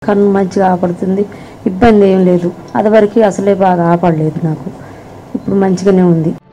కన్ను మంచిగా ఆపడుతుంది, ఇబ్బంది ఏం లేదు. అదివరకు అసలే బాగా ఆపడలేదు నాకు, ఇప్పుడు మంచిగానే ఉంది.